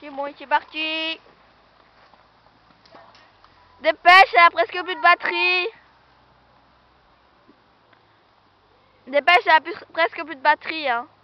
C'est bon, c'est parti. Dépêche, elle a presque plus de batterie. Dépêche, elle a presque plus de batterie, hein.